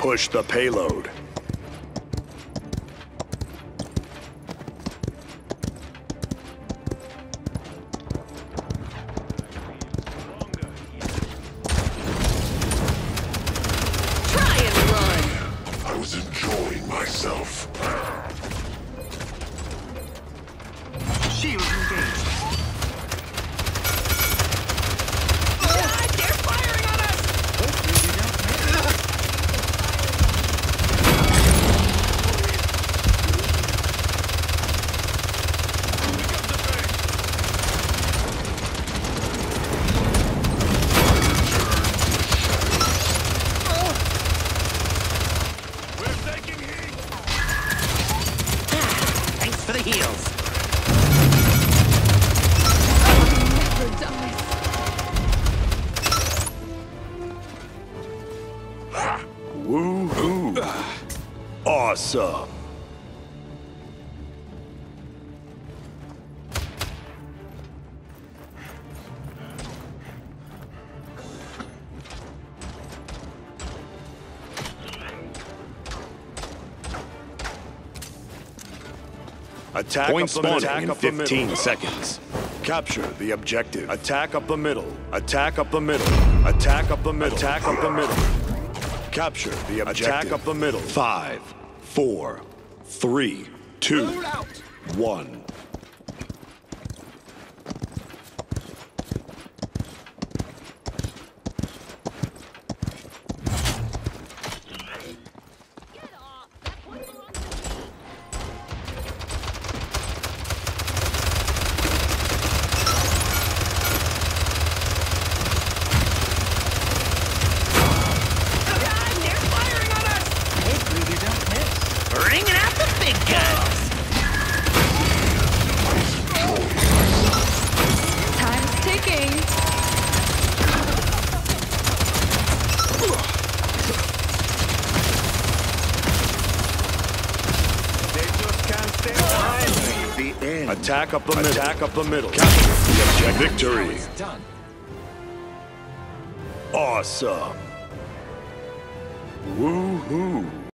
Push the payload. Try and run. I was enjoying myself. Shield engaged. God, they're firing on us! Hopefully we don't miss. Thanks for the heals. Never dies. Woo-hoo. Awesome. Attack point spawning in 15 seconds. Capture the objective. Attack up the middle. Attack up the middle. Attack up the middle. Attack up the middle. Capture the objective. Attack up the middle. 5, 4, 3, 2, 1. Hopefully we don't miss. Bringing out the big guns. Time's ticking. The end. Attack up the middle. Attack up the middle. Capture the objective. Victory. Done. Awesome. Woo-hoo.